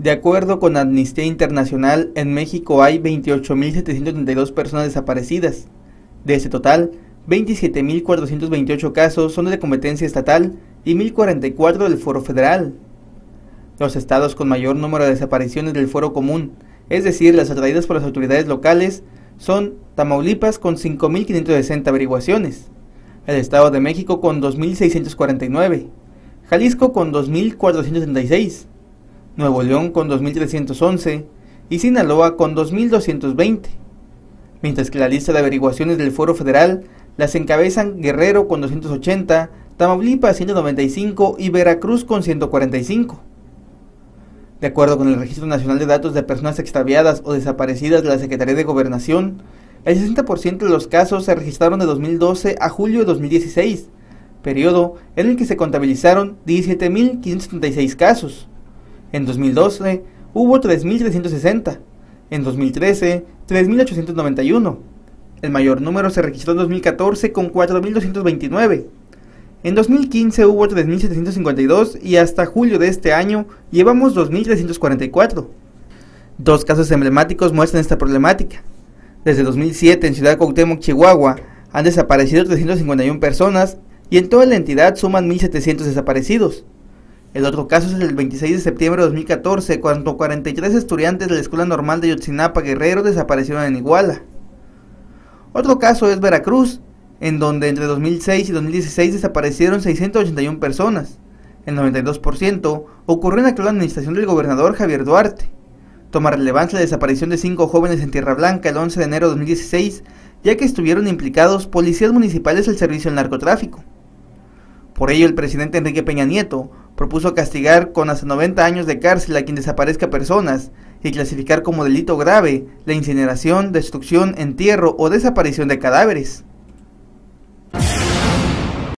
De acuerdo con Amnistía Internacional, en México hay 28.732 personas desaparecidas. De este total, 27.428 casos son de competencia estatal y 1.044 del Fuero Federal. Los estados con mayor número de desapariciones del Fuero Común, es decir, las atraídas por las autoridades locales, son Tamaulipas con 5.560 averiguaciones, el Estado de México con 2.649, Jalisco con 2.436, Nuevo León con 2.311 y Sinaloa con 2.220, mientras que la lista de averiguaciones del Fuero Federal las encabezan Guerrero con 280, Tamaulipas 195 y Veracruz con 145. De acuerdo con el Registro Nacional de Datos de Personas Extraviadas o Desaparecidas de la Secretaría de Gobernación, el 60% de los casos se registraron de 2012 a julio de 2016, periodo en el que se contabilizaron 17.576 casos. En 2012 hubo 3.360, en 2013 3.891. El mayor número se registró en 2014 con 4.229. En 2015 hubo 3.752 y hasta julio de este año llevamos 2.344. Dos casos emblemáticos muestran esta problemática. Desde 2007 en Ciudad Cuauhtémoc, Chihuahua, han desaparecido 351 personas y en toda la entidad suman 1.700 desaparecidos. El otro caso es el del 26 de septiembre de 2014, cuando 43 estudiantes de la Escuela Normal de Ayotzinapa, Guerrero, desaparecieron en Iguala. Otro caso es Veracruz, en donde entre 2006 y 2016 desaparecieron 681 personas. El 92% ocurrió en la actual administración del gobernador Javier Duarte. Toma relevancia la desaparición de 5 jóvenes en Tierra Blanca el 11 de enero de 2016, ya que estuvieron implicados policías municipales del servicio del narcotráfico. Por ello, el presidente Enrique Peña Nieto propuso castigar con hasta 90 años de cárcel a quien desaparezca personas y clasificar como delito grave la incineración, destrucción, entierro o desaparición de cadáveres.